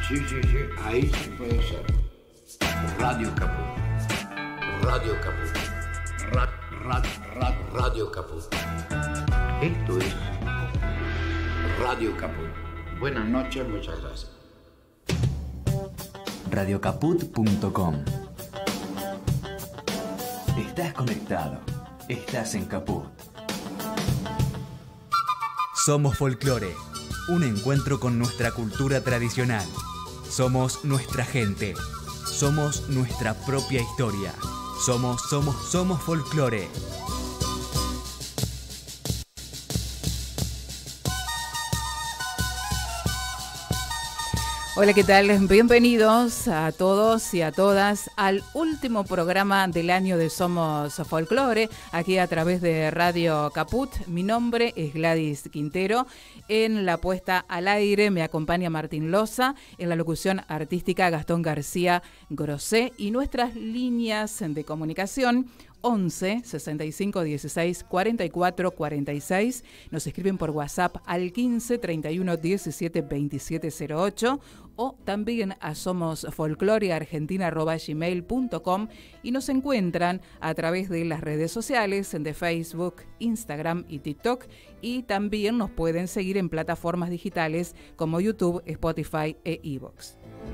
Sí, ahí sí puede ser. Radio Caput. Radio Caput. Radio Caput. Esto es Radio Caput. Buenas noches, muchas gracias. Radiocaput.com. Estás conectado. Estás en Caput. Somos Folclore. Un encuentro con nuestra cultura tradicional. Somos nuestra gente. Somos nuestra propia historia. Somos Folclore. Hola, ¿qué tal? Bienvenidos a todos y a todas al último programa del año de Somos Folclore, aquí a través de Radio Caput. Mi nombre es Gladys Quintero. En la puesta al aire me acompaña Martín Loza, en la locución artística Gastón García Grosé y nuestras líneas de comunicación 11 65 16 44 46. Nos escriben por WhatsApp al 15 31 17 27 08 o también a somosfolcloreargentina@gmail.com y nos encuentran a través de las redes sociales de Facebook, Instagram y TikTok, y también nos pueden seguir en plataformas digitales como YouTube, Spotify e iVoox.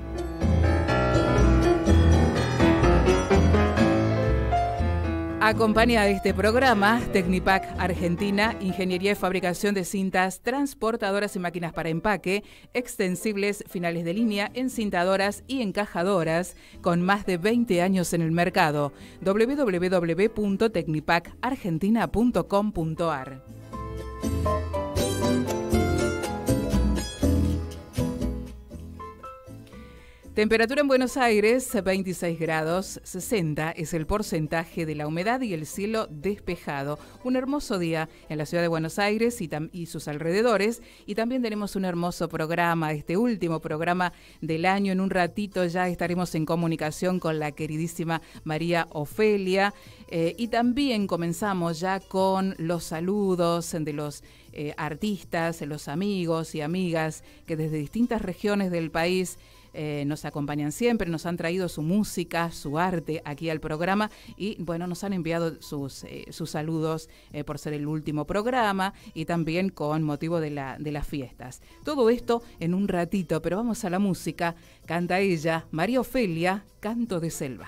Acompaña este programa Tecnipac Argentina, ingeniería y fabricación de cintas, transportadoras y máquinas para empaque, extensibles, finales de línea, encintadoras y encajadoras, con más de 20 años en el mercado. www.tecnipacargentina.com.ar. Temperatura en Buenos Aires, 26 grados, 60 es el porcentaje de la humedad y el cielo despejado. Un hermoso día en la ciudad de Buenos Aires y sus alrededores. Y también tenemos un hermoso programa, este último programa del año. En un ratito ya estaremos en comunicación con la queridísima María Ofelia. Y también comenzamos ya con los saludos de los artistas, los amigos y amigas que desde distintas regiones del país nos acompañan siempre, nos han traído su música, su arte aquí al programa y bueno, nos han enviado sus saludos por ser el último programa y también con motivo de las fiestas. Todo esto en un ratito, pero vamos a la música. Canta ella, María Ofelia, Canto de Selva.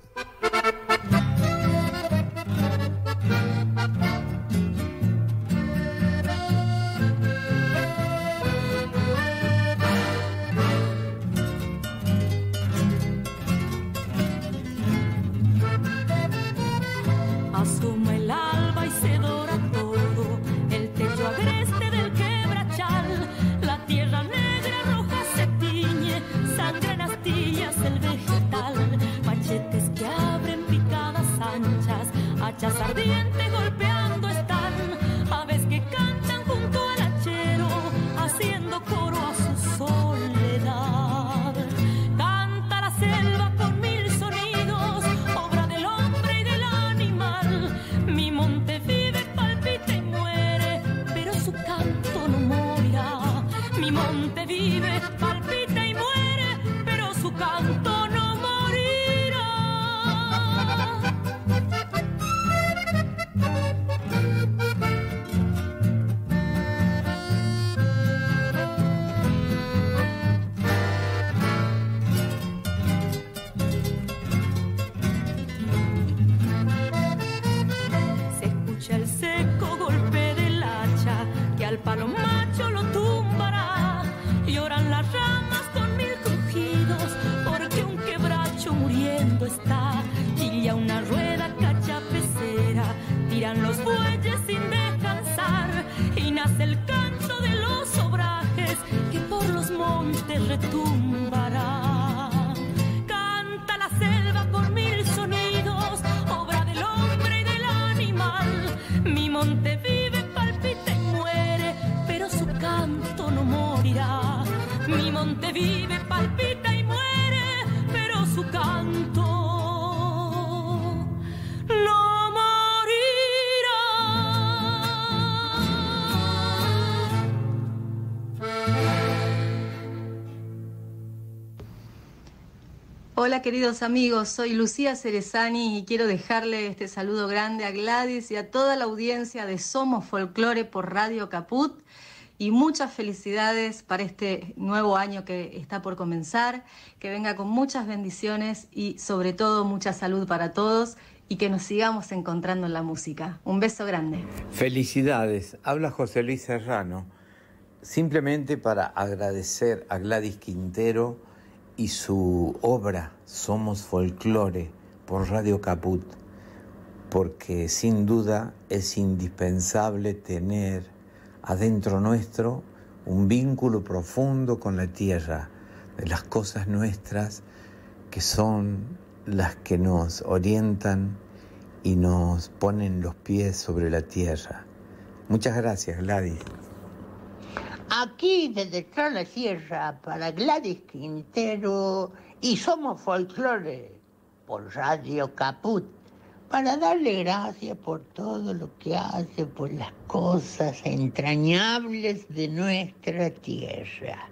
Asoma el alba y se dora todo, el techo agreste del quebrachal, la tierra negra roja se tiñe, sangre en astillas el vegetal, machetes que abren picadas anchas, hachas ardientes golpeando están, aves que cantan junto al hachero, haciendo coro a su soledad. Canta la selva con mil sonidos, obra del hombre y del animal. Mi monte vive, palpita y muere, pero su canto no morirá. Mi monte vive, palpita y muere, pero su canto no morirá. Se escucha el seco golpe del hacha que al palo macho lo tumbará. Lloran las ramas con mil crujidos porque un quebracho muriendo está. Chilla una rueda cachapecera, tiran los bueyes sin descansar y nace el canto de los obrajes que por los montes retumbará. Canta la selva con mil sonidos, obra del hombre y del animal. Mi monte vive, palpita y muere, pero su canto no morirá. Mi monte vive, palpita y muere, pero su canto no morirá. Hola queridos amigos, soy Lucía Cerezani y quiero dejarle este saludo grande a Gladys y a toda la audiencia de Somos Folclore por Radio Caput y muchas felicidades para este nuevo año que está por comenzar, que venga con muchas bendiciones y sobre todo mucha salud para todos y que nos sigamos encontrando en la música. Un beso grande. Felicidades, habla José Luis Serrano, simplemente para agradecer a Gladys Quintero y su obra Somos Folclore por Radio Caput, porque sin duda es indispensable tener adentro nuestro un vínculo profundo con la tierra, de las cosas nuestras que son las que nos orientan y nos ponen los pies sobre la tierra. Muchas gracias, Gladys. Aquí desde la Sierra para Gladys Quintero y Somos Folclore por Radio Caput, para darle gracias por todo lo que hace, por las cosas entrañables de nuestra tierra.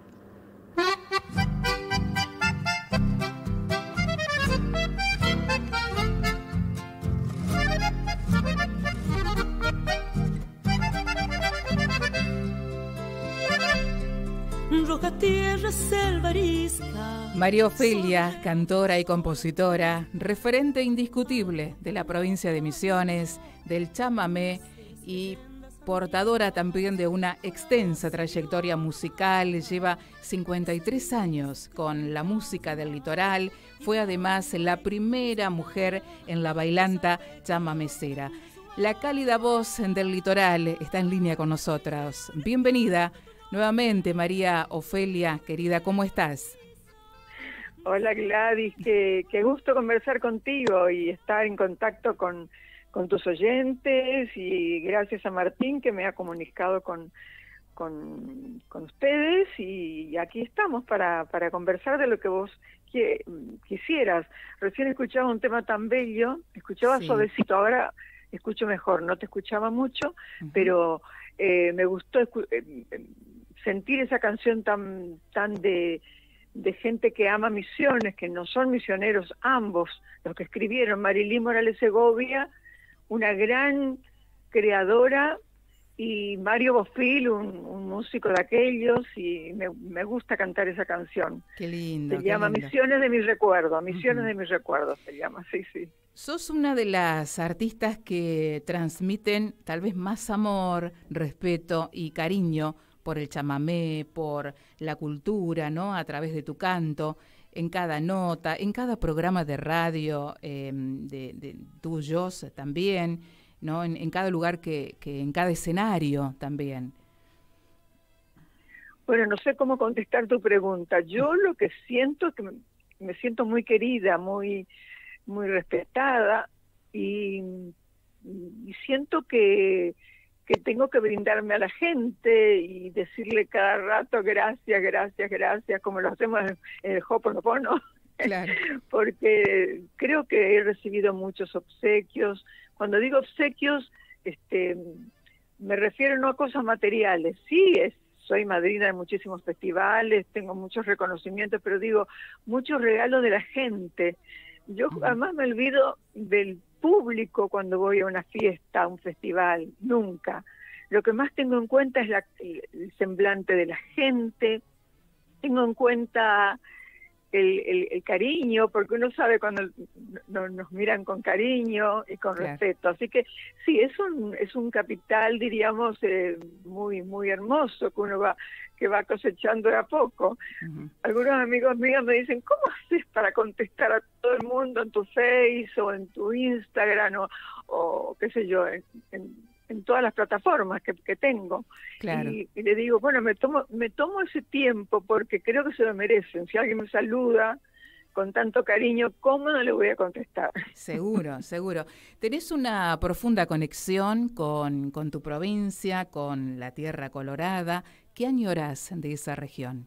Roja tierra, selva arisca. María Ofelia, cantora y compositora, referente indiscutible de la provincia de Misiones, del chamamé y portadora también de una extensa trayectoria musical. Lleva 53 años con la música del litoral. Fue además la primera mujer en la bailanta chamamecera. La cálida voz del litoral está en línea con nosotros. Bienvenida nuevamente, María Ofelia, querida, ¿cómo estás? Hola Gladys, qué gusto conversar contigo y estar en contacto con tus oyentes, y gracias a Martín que me ha comunicado con ustedes, y aquí estamos para conversar de lo que vos quisieras. Recién escuchaba un tema tan bello, escuchaba suavecito, ahora escucho mejor, no te escuchaba mucho, pero me gustó sentir esa canción tan de gente que ama Misiones, que no son misioneros ambos, los que escribieron, Marilyn Morales Segovia, una gran creadora, y Mario Bofil, un músico de aquellos, y me gusta cantar esa canción. Qué lindo. Se llama lindo. Misiones de mis recuerdos, Misiones de mis recuerdos se llama, sí. Sos una de las artistas que transmiten tal vez más amor, respeto y cariño por el chamamé, por la cultura, ¿no? A través de tu canto, en cada nota, en cada programa de radio, de tuyos también, ¿no? En cada lugar que en cada escenario también. Bueno, no sé cómo contestar tu pregunta. Yo lo que siento es que me siento muy querida, muy respetada, y siento que tengo que brindarme a la gente y decirle cada rato gracias, como lo hacemos en el Ho'oponopono. Claro. Porque creo que he recibido muchos obsequios. Cuando digo obsequios, me refiero no a cosas materiales. Sí, soy madrina de muchísimos festivales, tengo muchos reconocimientos, pero digo, muchos regalos de la gente. Yo jamás me olvido del público cuando voy a una fiesta, a un festival, nunca. Lo que más tengo en cuenta es el semblante de la gente, tengo en cuenta el cariño, porque uno sabe cuando nos miran con cariño y con respeto. Así que sí, es un capital, diríamos, muy hermoso que uno va cosechando de a poco. Algunos amigos míos me dicen, ¿cómo haces para contestar a todo el mundo en tu Face o en tu Instagram o qué sé yo, en todas las plataformas que tengo? Claro. Y le digo, bueno, me tomo ese tiempo porque creo que se lo merecen. Si alguien me saluda con tanto cariño, ¿cómo no le voy a contestar? Seguro. Tenés una profunda conexión con tu provincia, con la Tierra Colorada. ¿Qué añorás de esa región?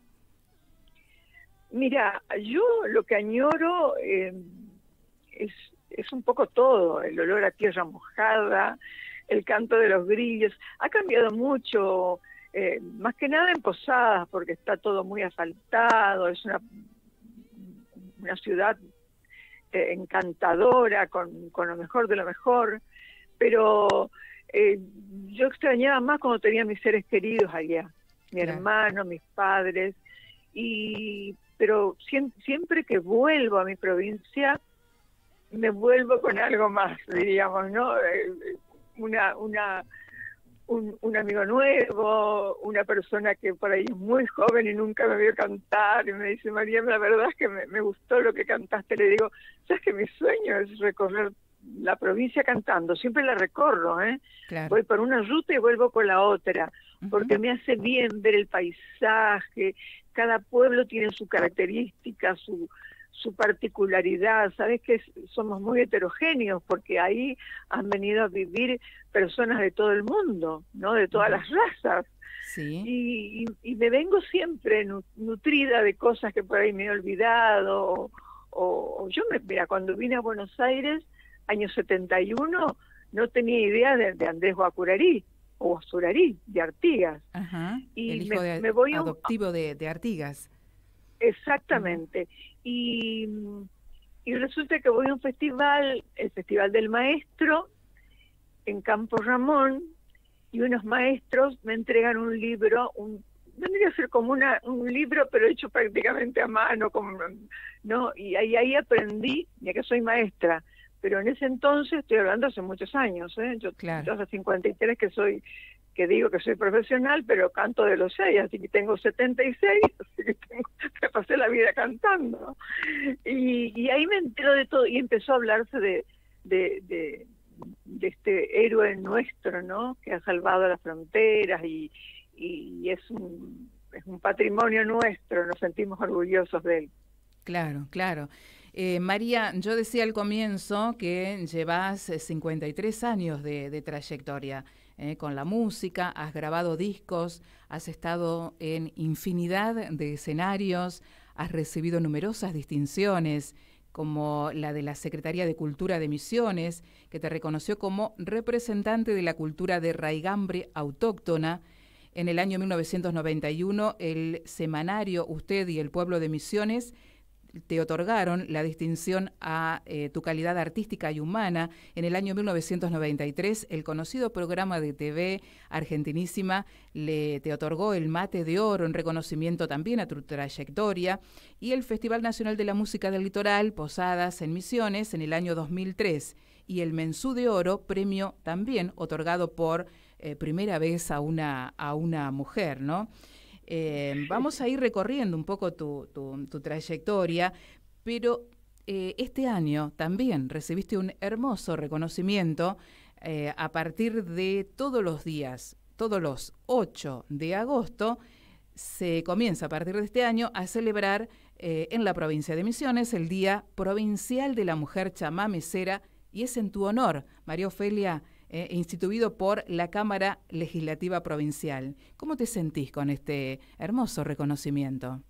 Mira, yo lo que añoro es un poco todo, el olor a tierra mojada, el canto de los grillos. Ha cambiado mucho, más que nada en Posadas, porque está todo muy asfaltado, es una ciudad encantadora, con lo mejor de lo mejor, pero yo extrañaba más cuando tenía mis seres queridos allá, mi hermano, mis padres, pero siempre que vuelvo a mi provincia, me vuelvo con algo más, diríamos, ¿no? Un amigo nuevo, una persona que por ahí es muy joven y nunca me vio cantar, y me dice, María, la verdad es que me gustó lo que cantaste. Le digo, ¿sabes que mi sueño es recorrer la provincia cantando? Siempre la recorro, ¿eh? Claro. Voy por una ruta y vuelvo por la otra, porque me hace bien ver el paisaje. Cada pueblo tiene su característica, su particularidad. Sabes que somos muy heterogéneos, porque ahí han venido a vivir personas de todo el mundo, ¿no? De todas las razas. Sí. Y me vengo siempre nutrida de cosas que por ahí me he olvidado. Mira, cuando vine a Buenos Aires, año 71, no tenía idea de Andrés Guacurarí, o Guazurarí, de Artigas. Ajá. Y el hijo adoptivo de Artigas. Exactamente. Y resulta que voy a un festival, el Festival del Maestro, en Campo Ramón, y unos maestros me entregan un libro, vendría a ser como un libro, pero hecho prácticamente a mano, ¿no? Y ahí aprendí, ya que soy maestra, pero en ese entonces, estoy hablando hace muchos años, yo hace 53 que digo que soy profesional, pero canto de los 6, así que tengo 76, así que me pasé la vida cantando. Y ahí me entero de todo, y empezó a hablarse de este héroe nuestro, ¿no? Que ha salvado las fronteras, y es un patrimonio nuestro, nos sentimos orgullosos de él. Claro, claro. María, yo decía al comienzo que llevas 53 años de trayectoria con la música, has grabado discos, has estado en infinidad de escenarios, has recibido numerosas distinciones, como la de la Secretaría de Cultura de Misiones, que te reconoció como representante de la cultura de raigambre autóctona. En el año 1991, el semanario Usted y el Pueblo de Misiones te otorgaron la distinción a tu calidad artística y humana. En el año 1993, el conocido programa de TV Argentinísima te otorgó el Mate de Oro en reconocimiento también a tu trayectoria, y el Festival Nacional de la Música del Litoral, Posadas en Misiones, en el año 2003, y el Mensú de Oro, premio también otorgado por primera vez a una mujer, ¿no? Vamos a ir recorriendo un poco tu trayectoria, pero este año también recibiste un hermoso reconocimiento a partir de todos los días, todos los 8 de agosto, se comienza a partir de este año a celebrar en la provincia de Misiones el Día Provincial de la Mujer Chamamecera, y es en tu honor, María Ofelia, instituido por la Cámara Legislativa Provincial. ¿Cómo te sentís con este hermoso reconocimiento?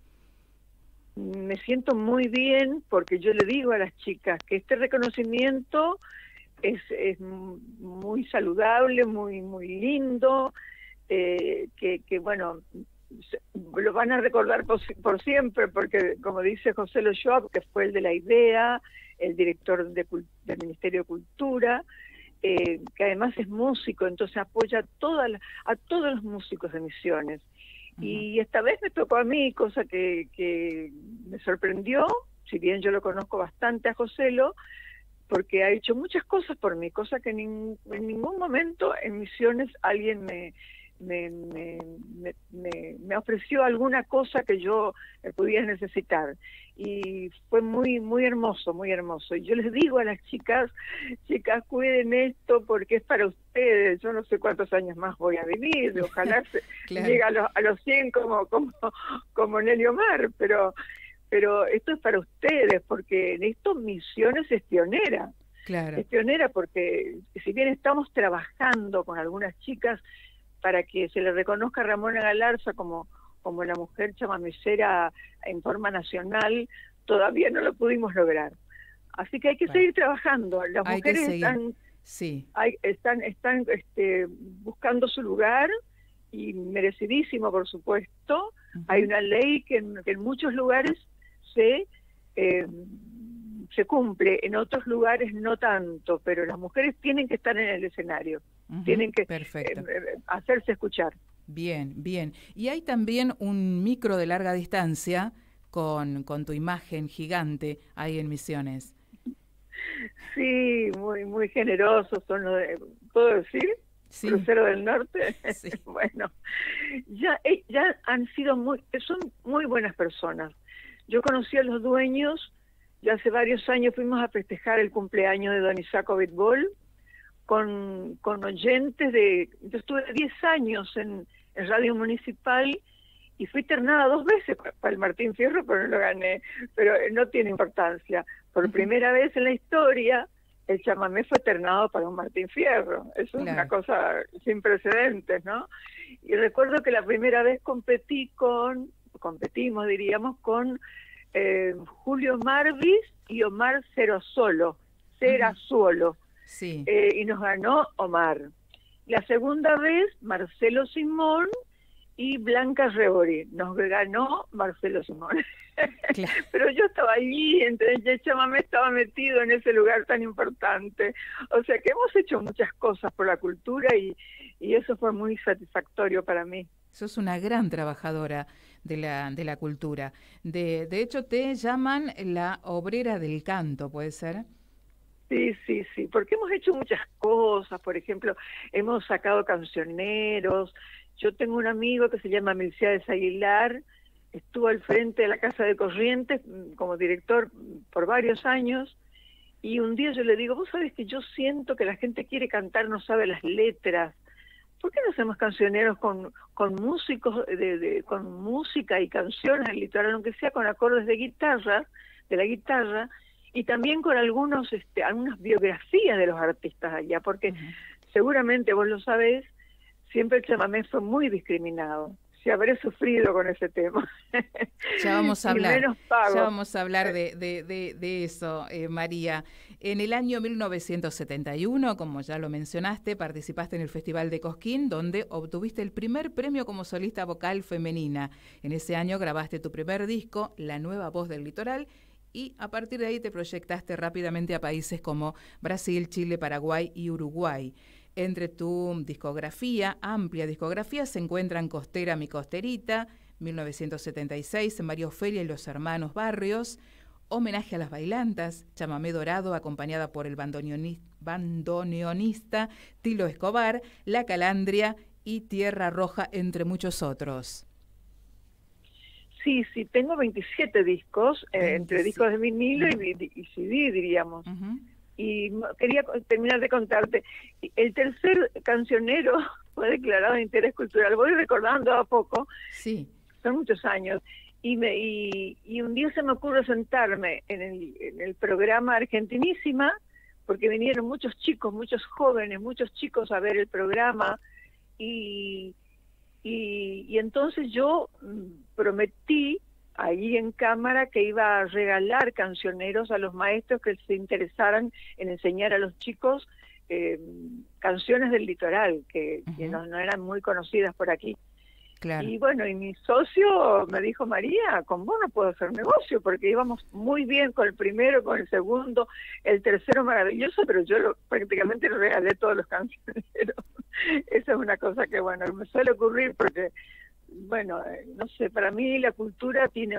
Me siento muy bien, porque yo le digo a las chicas que este reconocimiento es muy saludable, muy lindo, que bueno, lo van a recordar por siempre, porque como dice José Lo Schwab, que fue el de la idea, el director del Ministerio de Cultura, que además es músico, entonces apoya a todos los músicos de Misiones. Uh-huh. Y esta vez me tocó a mí, cosa que me sorprendió, si bien yo lo conozco bastante a Joselo, porque ha hecho muchas cosas por mí, cosa que en ningún momento en Misiones alguien me ofreció alguna cosa que yo pudiera necesitar, y fue muy hermoso, muy hermoso. Y yo les digo a las chicas, cuiden esto porque es para ustedes. Yo no sé cuántos años más voy a vivir, ojalá claro, llegue a los 100 como Nelly Omar, pero esto es para ustedes, porque en esto Misiones es pionera. Claro. Es pionera porque si bien estamos trabajando con algunas chicas para que se le reconozca a Ramona Galarza como la mujer chamamecera en forma nacional, todavía no lo pudimos lograr. Así que hay que seguir trabajando. Las mujeres están buscando su lugar, y merecidísimo, por supuesto. Uh-huh. Hay una ley que en muchos lugares se se cumple, en otros lugares no tanto, pero las mujeres tienen que estar en el escenario, tienen que hacerse escuchar. Bien, bien. Y hay también un micro de larga distancia con tu imagen gigante ahí en Misiones. Sí, muy muy generosos son los de, ¿puedo decir? Sí. Crucero del Norte. Sí. Bueno, ya han sido son muy buenas personas. Yo conocí a los dueños, ya hace varios años fuimos a festejar el cumpleaños de don Isaco Bitbol con oyentes yo estuve 10 años en Radio Municipal y fui ternada 2 veces para el Martín Fierro, pero no lo gané, pero no tiene importancia. Por primera vez en la historia, el chamamé fue ternado para un Martín Fierro. Eso es una cosa sin precedentes, ¿no? Y recuerdo que la primera vez competimos, diríamos, con Julio Marvis y Omar Cerazuelo. Sí. Y nos ganó Omar. La segunda vez, Marcelo Simón y Blanca Rebori. Nos ganó Marcelo Simón. Claro. Pero yo estaba allí, el chamamé estaba metido en ese lugar tan importante. O sea que hemos hecho muchas cosas por la cultura y eso fue muy satisfactorio para mí. Sos una gran trabajadora de la cultura. De hecho, te llaman la obrera del canto, ¿puede ser? Sí, porque hemos hecho muchas cosas. Por ejemplo, hemos sacado cancioneros. Yo tengo un amigo que se llama Milciades Aguilar, estuvo al frente de la Casa de Corrientes como director por varios años, y un día yo le digo, vos sabés que yo siento que la gente quiere cantar, no sabe las letras. ¿Por qué no hacemos cancioneros con músicos, con música y canciones del litoral, aunque sea con acordes de la guitarra, y también con algunas biografías de los artistas allá? Porque seguramente vos lo sabés, siempre el chamamé fue muy discriminado. Si habré sufrido con ese tema. Ya vamos a hablar de eso, María. En el año 1971, como ya lo mencionaste, participaste en el Festival de Cosquín, donde obtuviste el primer premio como solista vocal femenina. En ese año grabaste tu primer disco, La Nueva Voz del Litoral, y a partir de ahí te proyectaste rápidamente a países como Brasil, Chile, Paraguay y Uruguay. Entre tu amplia discografía, se encuentran Costera, mi costerita, 1976, María Ofelia y los hermanos Barrios, Homenaje a las bailantas, Chamamé Dorado, acompañada por el bandoneonista Tilo Escobar, La Calandria y Tierra Roja, entre muchos otros. Sí, tengo 27 discos, entre discos de vinilo y CD, diríamos. Y quería terminar de contarte, el tercer cancionero fue declarado de interés cultural. Voy recordando a poco, son muchos años, y un día se me ocurre sentarme en el programa Argentinísima, porque vinieron muchos chicos, muchos jóvenes, muchos chicos a ver el programa, y entonces yo prometí allí en cámara que iba a regalar cancioneros a los maestros que se interesaran en enseñar a los chicos canciones del litoral, que no eran muy conocidas por aquí. Claro. Y bueno, y mi socio me dijo, María, con vos no puedo hacer negocio, porque íbamos muy bien con el primero, con el segundo, el tercero maravilloso, pero yo prácticamente le regalé todos los cancioneros. Esa es una cosa que, bueno, me suele ocurrir porque, bueno, no sé, para mí la cultura tiene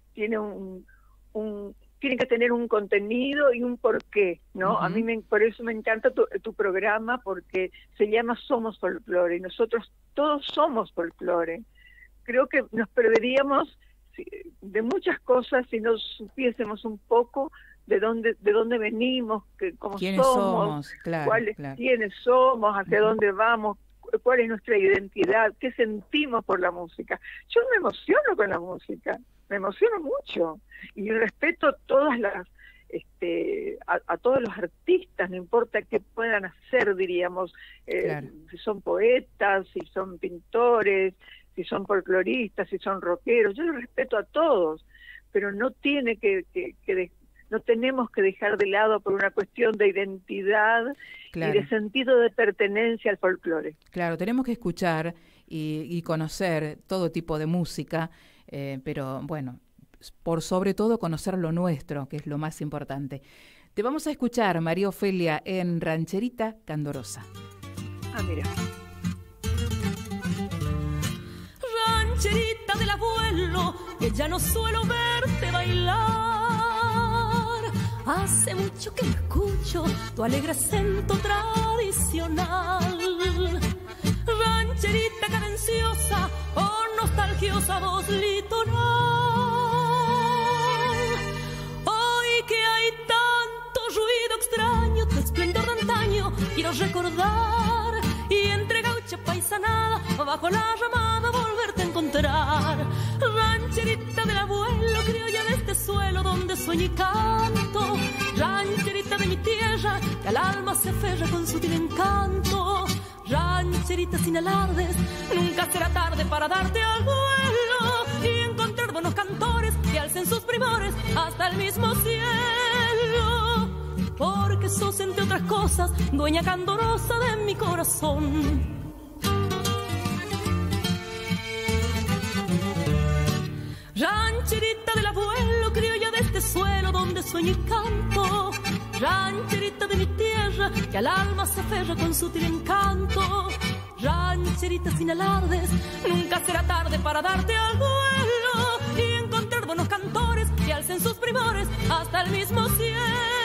que tener un contenido y un porqué, ¿no? A mí por eso me encanta tu programa, porque se llama Somos Folclore, y nosotros todos somos folclore. Creo que nos perderíamos de muchas cosas si no supiésemos un poco de dónde venimos, cómo somos, quiénes somos, hacia dónde vamos, cuál es nuestra identidad, qué sentimos por la música. Yo me emociono con la música, me emociono mucho, y respeto todas las a todos los artistas, no importa qué puedan hacer, diríamos, si son poetas, si son pintores, si son folcloristas, si son rockeros. Yo los respeto a todos, pero no tenemos que dejar de lado por una cuestión de identidad y de sentido de pertenencia al folclore. Claro, tenemos que escuchar y conocer todo tipo de música, pero bueno, por sobre todo conocer lo nuestro, que es lo más importante. Te vamos a escuchar, María Ofelia, en Rancherita Candorosa. Ah, mira. Rancherita del abuelo, que ya no suelo verte bailar. Hace mucho que no escucho tu alegre acento tradicional. Rancherita cadenciosa, o nostalgiosa voz litoral. Hoy que hay tanto ruido extraño, tu esplendor de antaño quiero recordar. Y entre gaucha paisanada, bajo la ramada volverte a encontrar. Rancherita del abuelo, criolla de este suelo donde sueño y canto. Rancherita de mi tierra, que al alma se aferra con sutil encanto. Rancherita sin alardes, nunca será tarde para darte al vuelo y encontrar buenos cantores que alcen sus primores hasta el mismo cielo. Porque sos, entre otras cosas, dueña candorosa de mi corazón. Rancherita del abuelo, criolla de este suelo donde sueño y canto. Rancherita de mi tierra, que al alma se aferra con sutil encanto. Rancherita sin alardes, nunca será tarde para darte al vuelo y encontrar buenos cantores que alcen sus primores hasta el mismo cielo.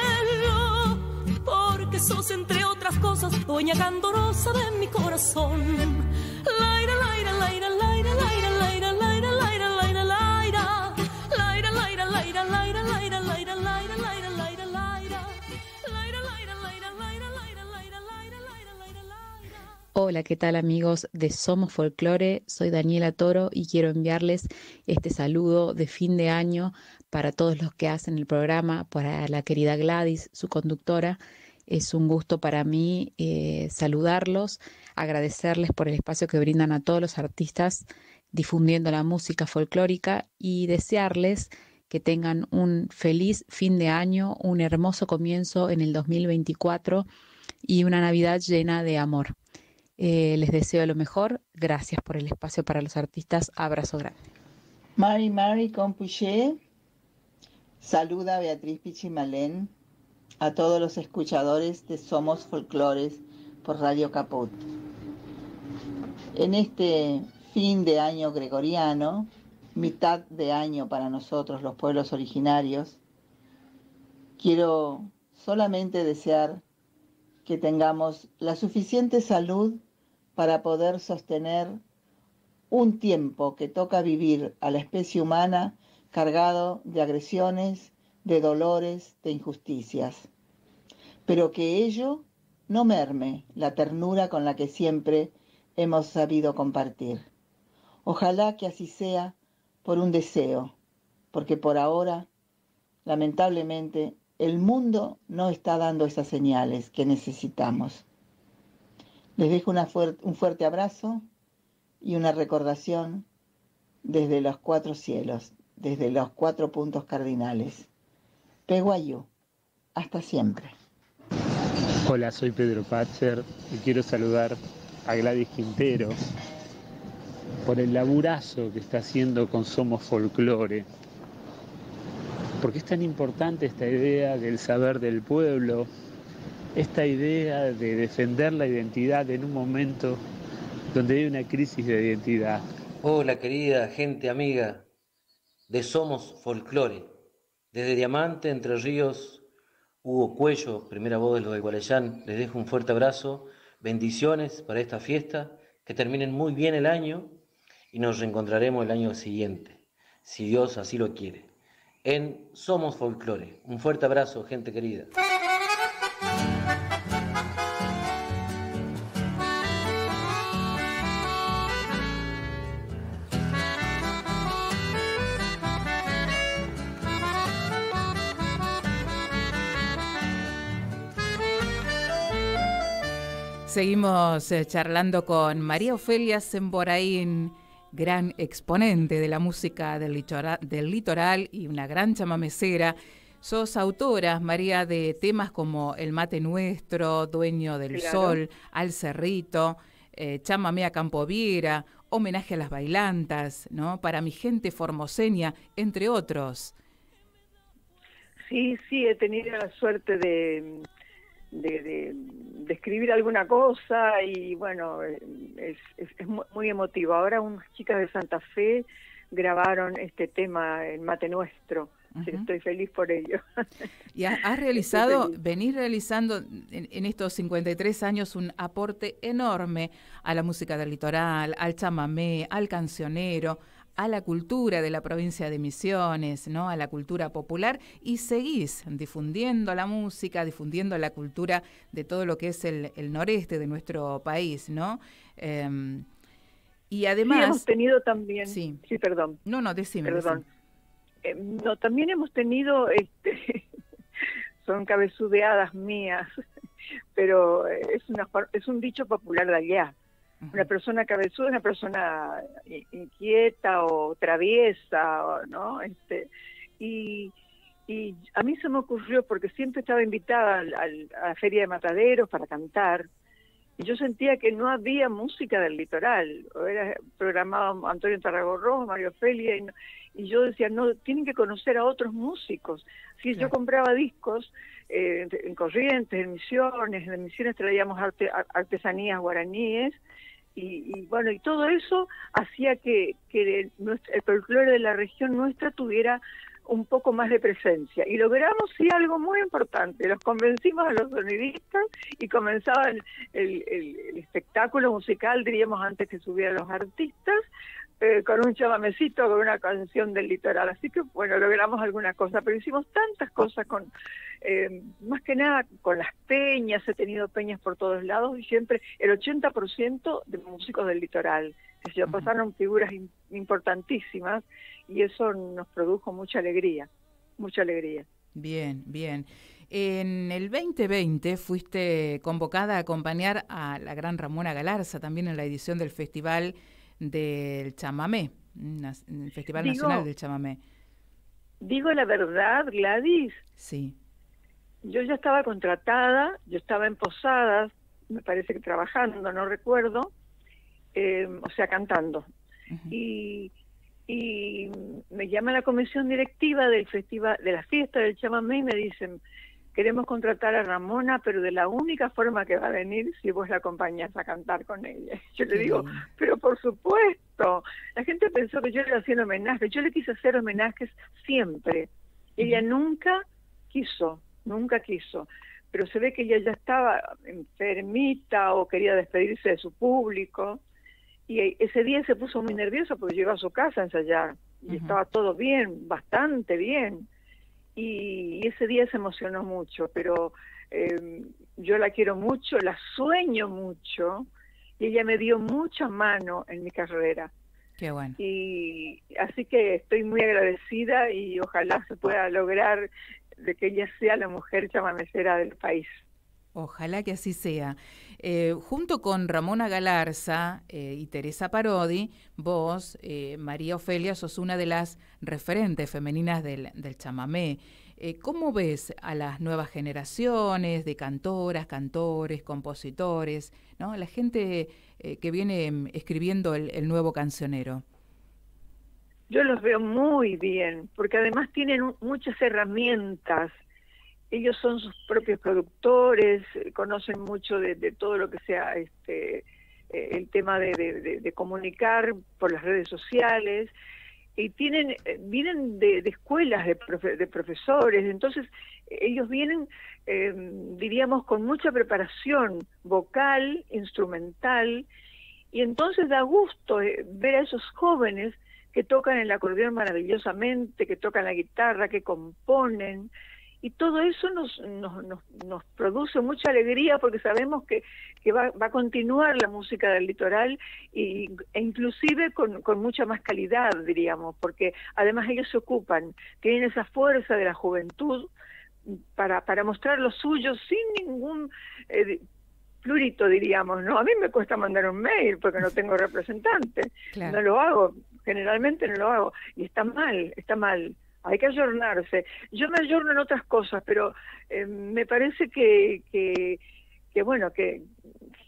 Porque sos, entre otras cosas, dueña candorosa de mi corazón. Laira, laira, laira, laira, laira, laira, laira, laira, laira, laira. Laira, laira, laira, laira, laira, laira, laira, laira, laira, laira. Laira, laira, laira, laira, laira, laira, laira, laira, laira, laira. Hola, ¿qué tal amigos de Somos Folclore? Soy Daniela Toro y quiero enviarles este saludo de fin de año para todos los que hacen el programa, para la querida Gladys, su conductora. Es un gusto para mí saludarlos, agradecerles por el espacio que brindan a todos los artistas difundiendo la música folclórica y desearles que tengan un feliz fin de año, un hermoso comienzo en el 2024 y una Navidad llena de amor. Les deseo lo mejor. Gracias por el espacio para los artistas. Abrazo grande. Mari Compuché, saluda a Beatriz Pichimalén, a todos los escuchadores de Somos Folclores por Radio Caput. En este fin de año gregoriano, mitad de año para nosotros los pueblos originarios, quiero solamente desear que tengamos la suficiente salud para poder sostener un tiempo que toca vivir a la especie humana cargado de agresiones, de dolores, de injusticias, pero que ello no merme la ternura con la que siempre hemos sabido compartir. Ojalá que así sea por un deseo, porque por ahora, lamentablemente, el mundo no está dando esas señales que necesitamos. Les dejo un fuerte abrazo y una recordación desde los 4 cielos, desde los 4 puntos cardinales. Peguayú, hasta siempre. Hola, soy Pedro Patzer y quiero saludar a Gladys Quintero por el laburazo que está haciendo con Somos Folclore. Porque es tan importante esta idea del saber del pueblo, esta idea de defender la identidad en un momento donde hay una crisis de identidad. Hola querida gente amiga de Somos Folclore. Desde Diamante, Entre Ríos, Hugo Cuello, primera voz de los de Guarayán, les dejo un fuerte abrazo, bendiciones para esta fiesta, que terminen muy bien el año y nos reencontraremos el año siguiente, si Dios así lo quiere, en Somos Folclore. Un fuerte abrazo, gente querida. Seguimos charlando con María Ofelia Semboraín, gran exponente de la música del litoral y una gran chamamecera. Sos autora, María, de temas como El Mate Nuestro, Dueño del Sol, Al Cerrito, Chamamea Campo Viera Homenaje a las bailantas, ¿no? Para mi gente formoseña, entre otros. Sí, he tenido la suerte de escribir alguna cosa y bueno, es muy emotivo. Ahora unas chicas de Santa Fe grabaron este tema, El Mate Nuestro. Así que estoy feliz por ello. Y has realizado, venís realizando en estos 53 años un aporte enorme a la música del litoral, al chamamé, al cancionero, a la cultura de la provincia de Misiones, ¿no? A la cultura popular, y seguís difundiendo la música, difundiendo la cultura de todo lo que es el noreste de nuestro país, ¿no? Y además... Sí, hemos tenido también... Sí, perdón. No, decime. Perdón. No, también hemos tenido... son cabezudeadas mías, pero es un dicho popular de allá. Una persona cabezuda es una persona inquieta o traviesa, ¿no? Y a mí se me ocurrió, porque siempre estaba invitada a la Feria de Mataderos para cantar, y yo sentía que no había música del litoral. Era programado Antonio Tarragorros, Mario Felia, y yo decía, no, tienen que conocer a otros músicos. Sí, claro. Yo compraba discos en Corrientes, en Misiones traíamos artesanías guaraníes, y bueno, y todo eso hacía que el folclore de la región nuestra tuviera un poco más de presencia. Y logramos, sí, algo muy importante. Los convencimos a los sonidistas y comenzaba el espectáculo musical, diríamos, antes que subieran los artistas, con un chamamecito, con una canción del litoral. Así que, bueno, logramos alguna cosa, pero hicimos tantas cosas con, más que nada con las peñas. He tenido peñas por todos lados y siempre el 80% de músicos del litoral. Se pasaron figuras importantísimas y eso nos produjo mucha alegría, mucha alegría. Bien, bien. En el 2020 fuiste convocada a acompañar a la gran Ramona Galarza, también en la edición del Festival del Chamamé, el Festival Nacional del Chamamé. Digo la verdad, Gladys. Sí. Yo ya estaba contratada, yo estaba en Posadas, me parece que trabajando, no recuerdo, o sea, cantando. Y me llama la comisión directiva del festival, de la fiesta del chamamé, y me dicen, queremos contratar a Ramona, pero de la única forma que va a venir si vos la acompañás a cantar con ella. Yo le digo, pero por supuesto. La gente pensó que yo le hacía homenaje. Yo le quise hacer homenajes siempre. Ella nunca quiso. Pero se ve que ella ya estaba enfermita o quería despedirse de su público. Y ese día se puso muy nerviosa porque llegó a su casa a ensayar. Y estaba todo bien, bastante bien. Y ese día se emocionó mucho, pero yo la quiero mucho, la sueño mucho, y ella me dio mucha mano en mi carrera. Qué bueno. Y así que estoy muy agradecida y ojalá se pueda lograr de que ella sea la mujer chamamecera del país. Ojalá que así sea. Junto con Ramona Galarza y Teresa Parodi, vos, María Ofelia, sos una de las referentes femeninas del chamamé. ¿Cómo ves a las nuevas generaciones de cantoras, cantores, compositores, ¿no? La gente que viene escribiendo el nuevo cancionero? Yo los veo muy bien, porque además tienen muchas herramientas. Ellos son sus propios productores, conocen mucho de todo lo que sea el tema de comunicar por las redes sociales, y vienen de escuelas de profesores. Entonces ellos vienen, diríamos, con mucha preparación vocal, instrumental, y entonces da gusto ver a esos jóvenes que tocan el acordeón maravillosamente, que tocan la guitarra, que componen. Y todo eso nos produce mucha alegría porque sabemos que va a continuar la música del litoral e inclusive con mucha más calidad, diríamos, porque además ellos se ocupan, tienen esa fuerza de la juventud para mostrar lo suyo sin ningún plurito, diríamos, ¿no? A mí me cuesta mandar un mail porque no tengo representante, claro. No lo hago, generalmente no lo hago, y está mal. Hay que ayornarse. Yo me ayorno en otras cosas, pero me parece que bueno, que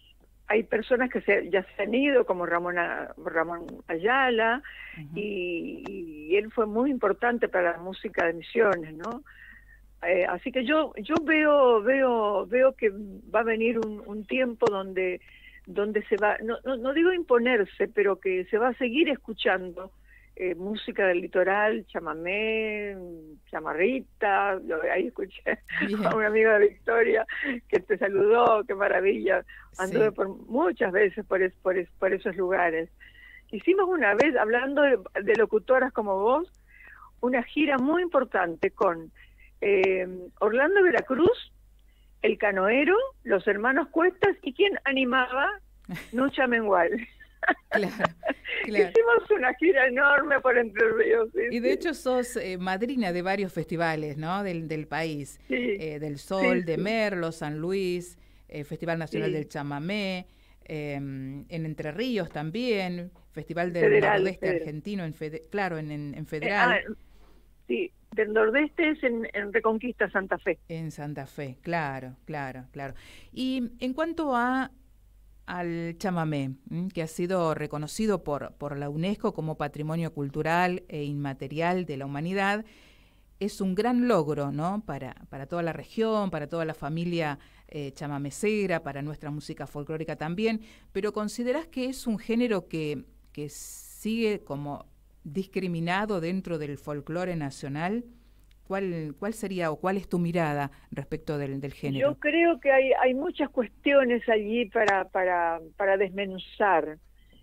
hay personas que ya se han ido, como Ramón Ayala, y él fue muy importante para la música de Misiones, ¿no? Así que yo veo que va a venir un tiempo donde se va, no digo imponerse, pero que se va a seguir escuchando música del litoral, chamamé, chamarrita. Ahí escuché a un amigo de Victoria que te saludó, qué maravilla. Anduve muchas veces por esos lugares. Hicimos una vez, hablando de locutoras como vos, una gira muy importante con Orlando Veracruz, El Canoero, los hermanos Cuestas, y ¿quién animaba? Nucha Mengual. Claro. Hicimos una gira enorme por Entre Ríos. Y de hecho sos madrina de varios festivales, ¿no? del país. Del Sol, de Merlo, San Luis, Festival Nacional del Chamamé, en Entre Ríos también, Festival del Nordeste Argentino, en Federal. Sí, del Nordeste es en Reconquista, Santa Fe. En Santa Fe, claro. Y en cuanto al chamamé, que ha sido reconocido por la UNESCO como Patrimonio Cultural e Inmaterial de la Humanidad, es un gran logro, ¿no? Para toda la región, para toda la familia chamamecera, para nuestra música folclórica también, pero ¿considerás que es un género que sigue como discriminado dentro del folclore nacional? ¿Cuál sería o cuál es tu mirada respecto del género? Yo creo que hay muchas cuestiones allí para desmenuzar.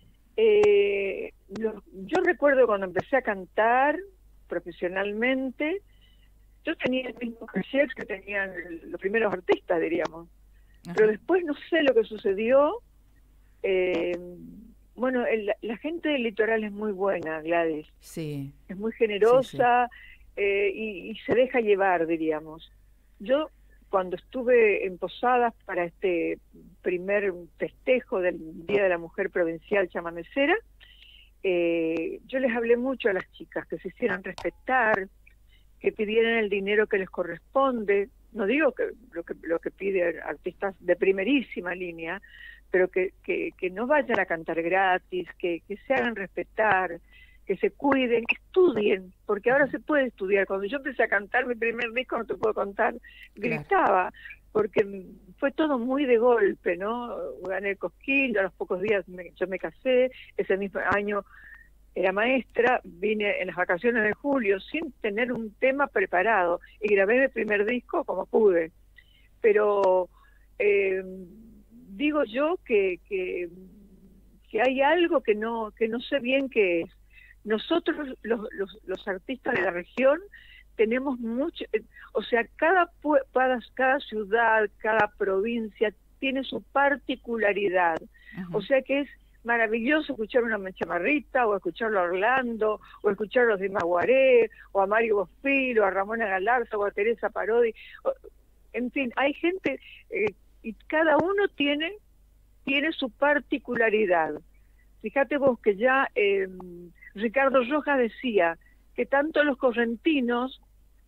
Yo recuerdo cuando empecé a cantar profesionalmente, yo tenía el mismo caché que tenían los primeros artistas, diríamos. Pero después no sé lo que sucedió. Bueno, la gente del litoral es muy buena, Gladys. Sí. Es muy generosa. Sí. Y se deja llevar, diríamos. Yo, cuando estuve en Posadas para este primer festejo del Día de la Mujer Provincial chamamecera, yo les hablé mucho a las chicas que se hicieran respetar, que pidieran el dinero que les corresponde. No digo que lo que piden artistas de primerísima línea, pero que no vayan a cantar gratis, que se hagan respetar, que se cuiden, que estudien, porque ahora se puede estudiar. Cuando yo empecé a cantar mi primer disco, no te puedo contar, gritaba, porque fue todo muy de golpe, ¿no? Gané el Cosquín, a los pocos días yo me casé, ese mismo año era maestra, vine en las vacaciones de julio sin tener un tema preparado y grabé mi primer disco como pude. Pero digo yo que hay algo que no sé bien qué es. Nosotros, los artistas de la región, tenemos mucho, o sea, cada ciudad, cada provincia tiene su particularidad. O sea que es maravilloso escuchar una chamarrita, o escucharlo a Orlando, o escuchar a los de Maguaré, o a Mario Bofill, o a Ramona Galarza, o a Teresa Parodi. En fin, hay gente, y cada uno tiene su particularidad. Fíjate vos que ya Ricardo Rojas decía que tanto los correntinos,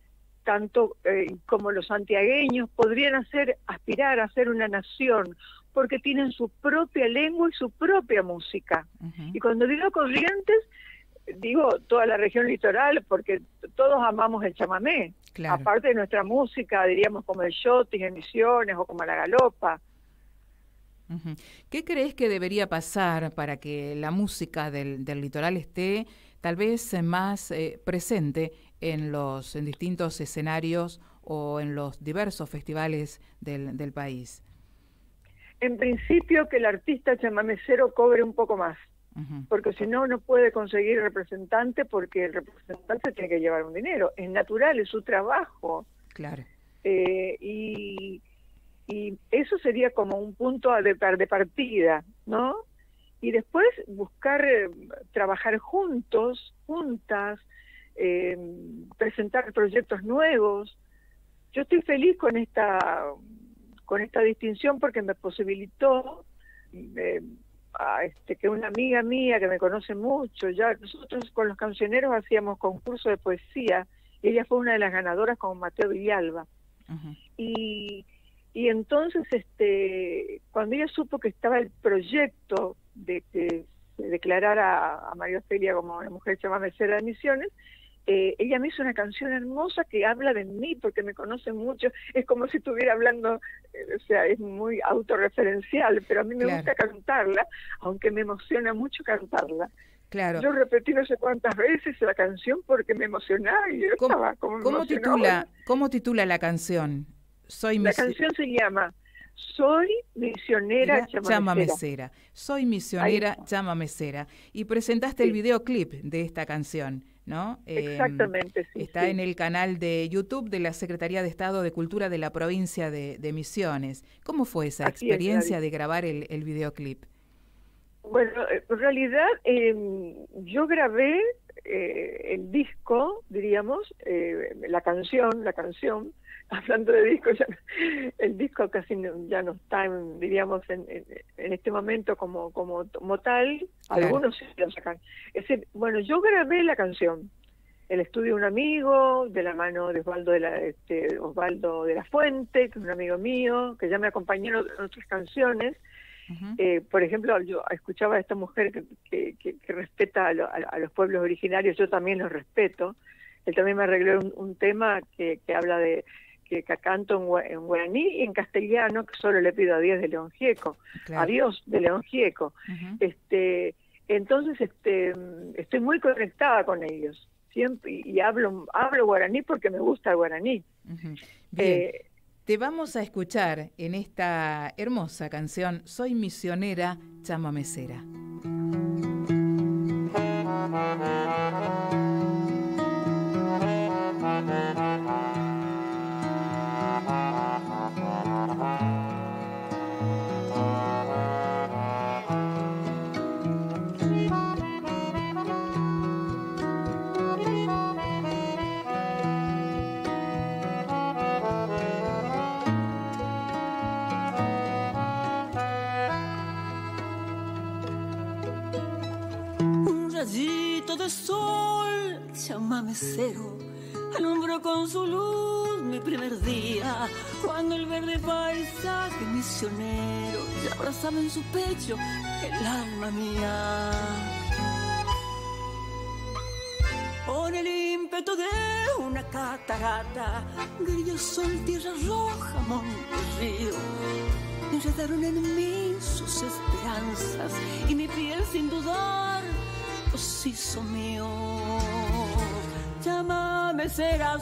como los santiagueños, podrían aspirar a ser una nación, porque tienen su propia lengua y su propia música. Y cuando digo Corrientes, digo toda la región litoral, porque todos amamos el chamamé, aparte de nuestra música, diríamos como el shotis en Misiones o como la galopa. ¿Qué crees que debería pasar para que la música del litoral esté tal vez más presente en distintos escenarios o en los diversos festivales del país? En principio que el artista chamamecero cobre un poco más, porque si no, no puede conseguir representante, porque el representante tiene que llevar un dinero. Es natural, es su trabajo. Claro. Y eso sería como un punto de partida, ¿no? Y después buscar trabajar juntas, presentar proyectos nuevos. Yo estoy feliz con esta distinción porque me posibilitó que una amiga mía que me conoce mucho, ya nosotros con los cancioneros hacíamos concurso de poesía y ella fue una de las ganadoras con Mateo Villalba. Y Y entonces, cuando ella supo que estaba el proyecto de que se declarara a María Ofelia como una mujer llamada Mesera de Misiones, ella me hizo una canción hermosa que habla de mí, porque me conoce mucho. Es como si estuviera hablando, o sea, es muy autorreferencial, pero a mí me gusta cantarla, aunque me emociona mucho cantarla. Claro. Yo repetí no sé cuántas veces la canción porque me emocionaba y yo estaba como ¿Cómo titula la canción? La canción se llama Soy misionera llama mesera. Soy misionera llama mesera. Y presentaste el videoclip de esta canción, ¿no? Exactamente, sí. Está en el canal de YouTube de la Secretaría de Estado de Cultura de la provincia de Misiones. ¿Cómo fue esa experiencia de grabar el videoclip? Bueno, en realidad yo grabé el disco, diríamos, la canción, hablando de disco, el disco casi ya no está, diríamos, en este momento como tal, claro. Algunos sí lo sacan. Bueno, yo grabé la canción, el estudio de un amigo, de la mano de Osvaldo de la Fuente, que es un amigo mío, que ya me acompañó en otras canciones. Por ejemplo, yo escuchaba a esta mujer que respeta a los pueblos originarios, yo también los respeto. Él también me arregló un tema que habla de que canto en guaraní y en castellano, que solo le pido a Dios de León Gieco, claro. A Dios de León Gieco. Entonces estoy muy conectada con ellos siempre y hablo guaraní porque me gusta el guaraní. Bien. Te vamos a escuchar en esta hermosa canción Soy misionera, llama mesera. De sol, llama mesero, alumbró con su luz mi primer día, cuando el verde paisaje misionero ya abrazaba en su pecho el alma mía. Por el ímpetu de una catarata, grillo, sol, tierra roja, monte, río, enredaron en mí sus esperanzas y mi piel sin dudar los hizo mío. Llámame será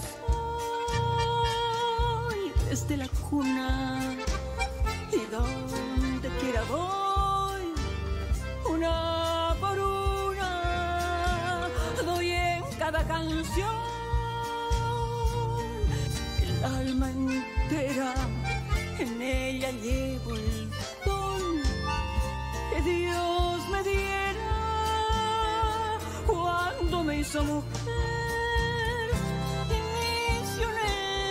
soy desde la cuna y donde quiera voy, una por una doy en cada canción el alma entera, en ella llevo el don que Dios me diera cuando me hizo mujer y misionera.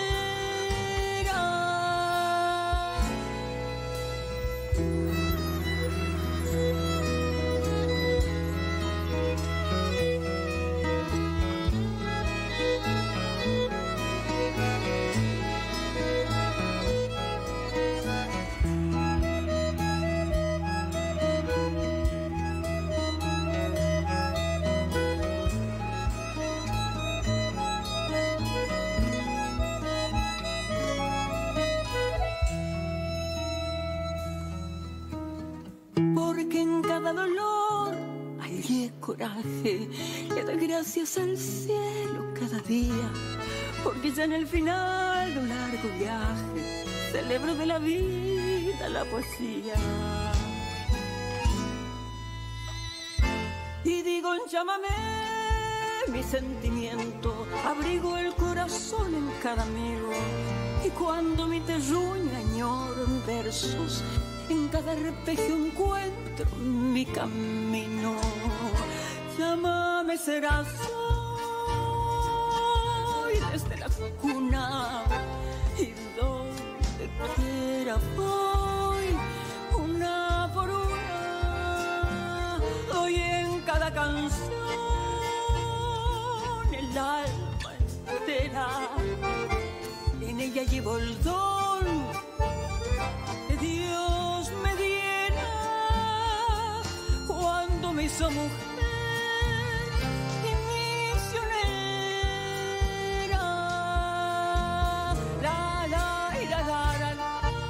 Dolor, hay coraje, le doy gracias al cielo cada día, porque ya en el final de un largo viaje celebro de la vida la poesía. Y digo, llámame mi sentimiento, abrigo el corazón en cada amigo, y cuando mi terruño añoro en versos, en cada arpegio encuentro mi camino. Llámame serás hoy desde la cuna y donde quiera voy, una por una doy en cada canción el alma entera, en ella llevo el don quiso mujer y misionera. La la ira, la la la.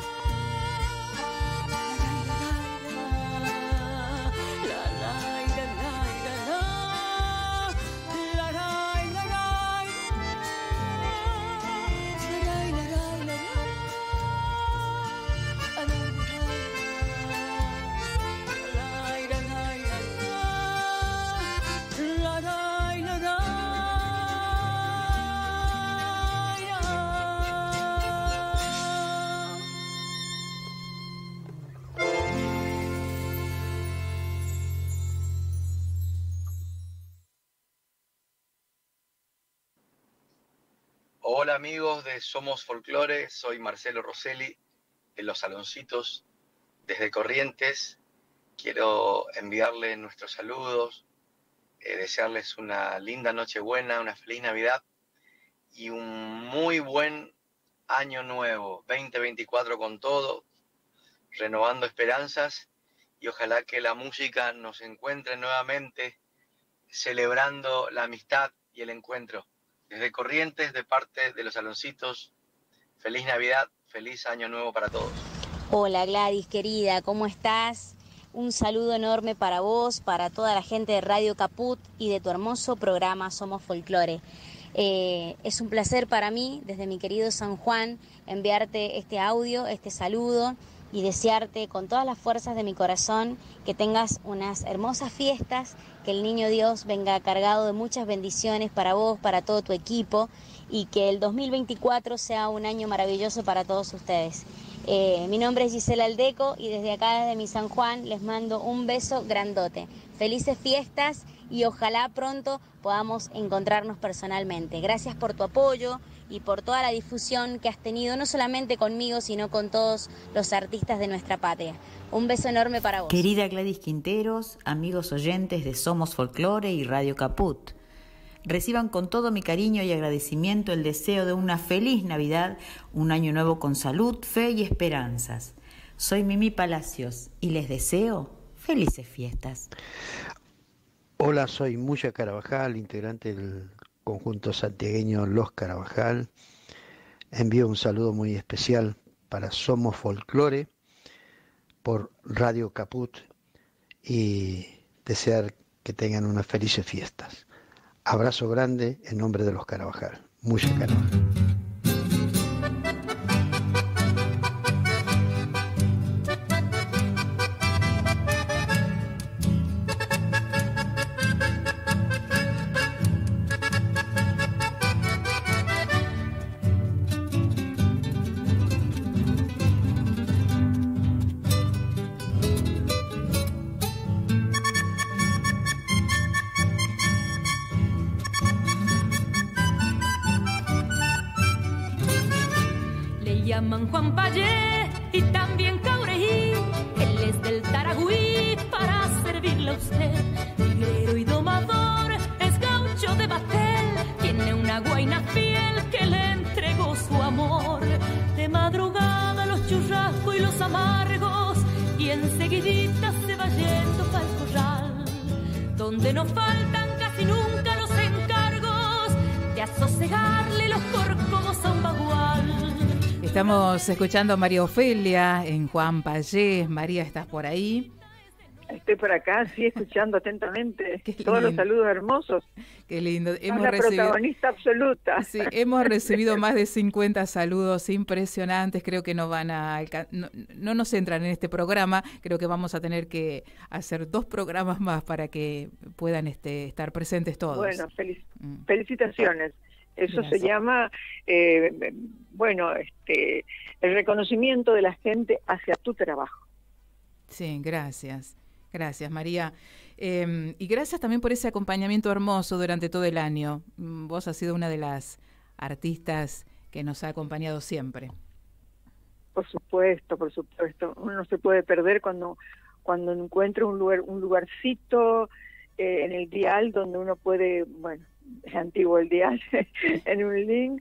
Hola amigos de Somos Folclore, soy Marcelo Rosselli de Los Saloncitos desde Corrientes. Quiero enviarles nuestros saludos, desearles una linda Nochebuena, una feliz Navidad y un muy buen año nuevo, 2024 con todo, renovando esperanzas y ojalá que la música nos encuentre nuevamente celebrando la amistad y el encuentro. Desde Corrientes, de parte de Los Saloncitos, feliz Navidad, feliz Año Nuevo para todos. Hola Gladys, querida, ¿cómo estás? Un saludo enorme para vos, para toda la gente de Radio Caput y de tu hermoso programa Somos Folclore. Es un placer para mí, desde mi querido San Juan, enviarte este audio, este saludo y desearte con todas las fuerzas de mi corazón que tengas unas hermosas fiestas, que el Niño Dios venga cargado de muchas bendiciones para vos, para todo tu equipo y que el 2024 sea un año maravilloso para todos ustedes. Mi nombre es Gisela Aldeco y desde acá, desde mi San Juan, les mando un beso grandote. Felices fiestas y ojalá pronto podamos encontrarnos personalmente. Gracias por tu apoyo y por toda la difusión que has tenido, no solamente conmigo, sino con todos los artistas de nuestra patria. Un beso enorme para vos. Querida Gladys Quinteros, amigos oyentes de Somos Folclore y Radio Caput, reciban con todo mi cariño y agradecimiento el deseo de una feliz Navidad, un año nuevo con salud, fe y esperanzas. Soy Mimi Palacios y les deseo felices fiestas. Hola, soy Muya Carabajal, integrante del conjunto santiagueño Los Carabajal. Envío un saludo muy especial para Somos Folclore por Radio Caput y desear que tengan unas felices fiestas. Abrazo grande en nombre de Los Carabajal. Muya Carabajal. Llaman Juan Payé y también Caureí, él es del Taragüí para servirle a usted. Liguero y domador, es gaucho de Batel, tiene una guaina fiel que le entregó su amor. De madrugada los churrascos y los amargos y enseguidita se va yendo para el corral, donde no faltan casi nunca los encargos de asosegarle los corcovos a un bagual. Estamos escuchando a María Ofelia en Juan Payés. María, ¿estás por ahí? Estoy por acá, sí, escuchando atentamente todos los saludos hermosos. Qué lindo. Hemos la protagonista absoluta. Sí, hemos recibido más de 50 saludos impresionantes. Creo que no nos entran en este programa. Creo que vamos a tener que hacer 2 programas más para que puedan estar presentes todos. Bueno, felicitaciones. Eso Gracias. Se llama, el reconocimiento de la gente hacia tu trabajo. Sí, gracias. Gracias, María. Y gracias también por ese acompañamiento hermoso durante todo el año. Vos has sido una de las artistas que nos ha acompañado siempre. Por supuesto. Uno no se puede perder cuando encuentra un lugarcito en el dial donde uno puede, es antiguo el dial, en un link,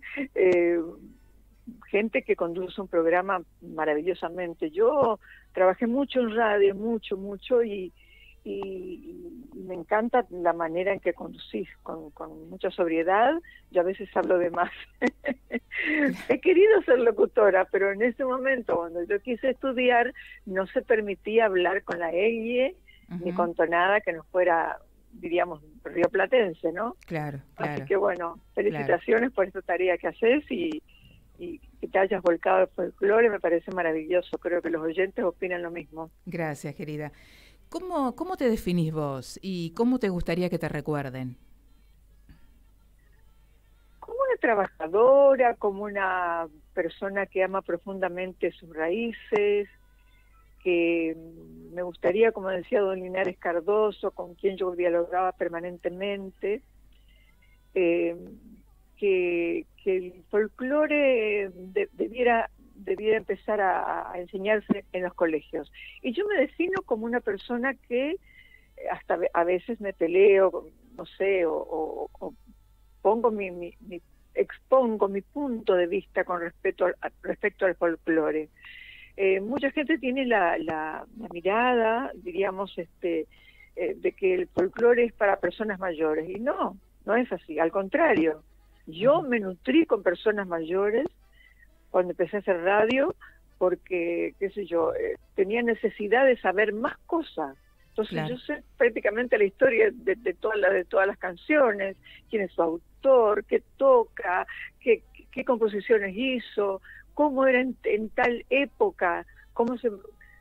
gente que conduce un programa maravillosamente. Yo trabajé mucho en radio, mucho, y y me encanta la manera en que conducís, con mucha sobriedad. Yo a veces hablo de más. He querido ser locutora, pero en ese momento, cuando yo quise estudiar, no se permitía hablar con la ñ, ni con tonada que no fuera, diríamos, rioplatense, ¿no? Claro. Así que bueno, felicitaciones por esta tarea que haces y que te hayas volcado al folclore, me parece maravilloso. Creo que los oyentes opinan lo mismo. Gracias, querida. ¿Cómo te definís vos y cómo te gustaría que te recuerden? Como una trabajadora, como una persona que ama profundamente sus raíces, que me gustaría, como decía don Linares Cardoso, con quien yo dialogaba permanentemente, que el folclore debiera empezar a enseñarse en los colegios. Y yo me defino como una persona que hasta a veces me peleo, no sé, o pongo expongo mi punto de vista con respecto al folclore. Mucha gente tiene la mirada, diríamos, de que el folclore es para personas mayores, y no es así, al contrario. Yo me nutrí con personas mayores cuando empecé a hacer radio, porque, qué sé yo, tenía necesidad de saber más cosas. Entonces yo sé prácticamente la historia de todas las canciones, quién es su autor, qué toca, qué composiciones hizo, cómo era en tal época, cómo se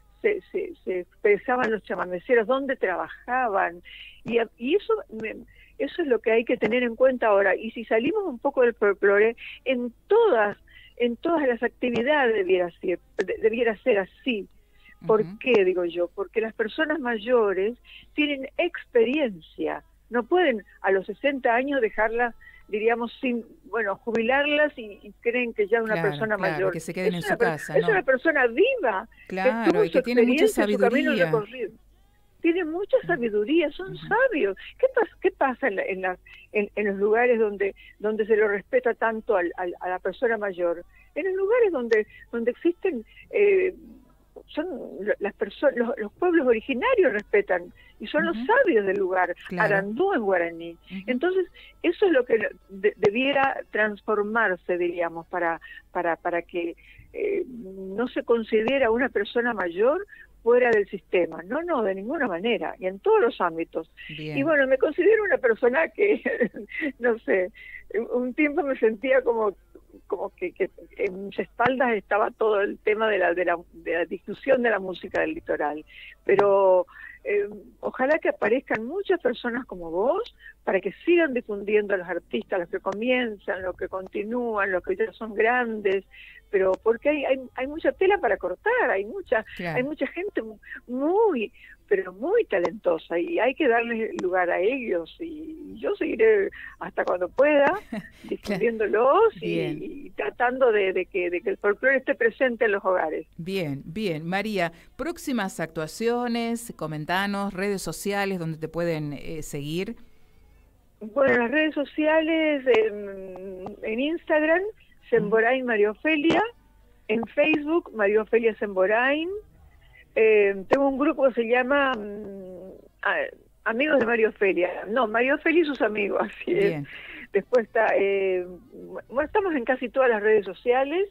expresaban los chamameceros, dónde trabajaban, y eso es lo que hay que tener en cuenta ahora. Y si salimos un poco del folclore, en todas las actividades debiera ser así. ¿Por qué, digo yo? Porque las personas mayores tienen experiencia, no pueden a los 60 años dejarlas, diríamos, jubilarlas y creen que ya es una persona mayor. Que se queden en su casa. Es una persona viva, claro, y que tiene mucha sabiduría. Tiene mucha sabiduría, son sabios. ¿Qué pasa en los lugares donde se lo respeta tanto a la persona mayor? En los lugares donde existen, son las personas, los pueblos originarios respetan, y son los sabios del lugar, Arandú en guaraní. Entonces, eso es lo que debiera transformarse, diríamos, para que no se considere a una persona mayor fuera del sistema. No, de ninguna manera, y en todos los ámbitos. Bien. Y bueno, me considero una persona que, no sé, un tiempo me sentía como que en mis espaldas estaba todo el tema de la difusión de la música del litoral. Pero ojalá que aparezcan muchas personas como vos para que sigan difundiendo a los artistas, los que comienzan, los que continúan, los que ya son grandes, pero porque hay mucha tela para cortar, hay mucha gente muy talentosa, y hay que darles lugar a ellos, y yo seguiré hasta cuando pueda difundiéndolos y tratando de que el folclore esté presente en los hogares. Bien. María, próximas actuaciones, comentanos, redes sociales donde te pueden seguir. Bueno, las redes sociales, en Instagram, Semborain María Ofelia, en Facebook, María Ofelia Semborain. Tengo un grupo que se llama Amigos de María Ofelia. No, María Ofelia y sus amigos, así es. Después está, estamos en casi todas las redes sociales,